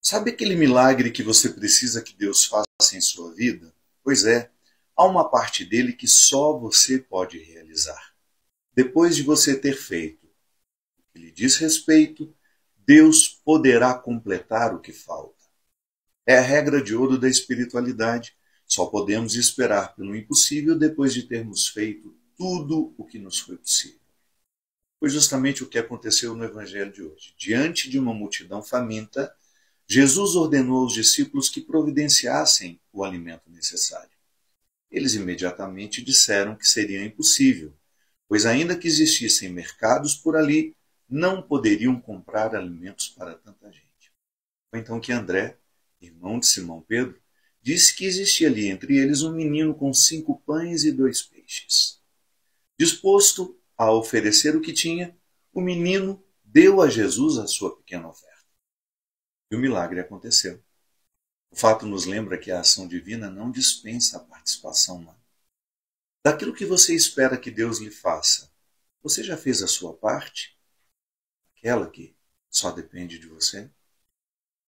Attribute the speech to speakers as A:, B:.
A: Sabe aquele milagre que você precisa que Deus faça em sua vida? Pois é, há uma parte dele que só você pode realizar. Depois de você ter feito o que lhe diz respeito, Deus poderá completar o que falta. É a regra de ouro da espiritualidade. Só podemos esperar pelo impossível depois de termos feito tudo o que nos foi possível. Foi justamente o que aconteceu no Evangelho de hoje. Diante de uma multidão faminta, Jesus ordenou aos discípulos que providenciassem o alimento necessário. Eles imediatamente disseram que seria impossível, pois ainda que existissem mercados por ali, não poderiam comprar alimentos para tanta gente. Foi então que André, irmão de Simão Pedro, disse que existia ali entre eles um menino com 5 pães e 2 peixes. Disposto a oferecer o que tinha, o menino deu a Jesus a sua pequena oferta. E o milagre aconteceu. O fato nos lembra que a ação divina não dispensa a participação humana. Daquilo que você espera que Deus lhe faça, você já fez a sua parte? Aquela que só depende de você?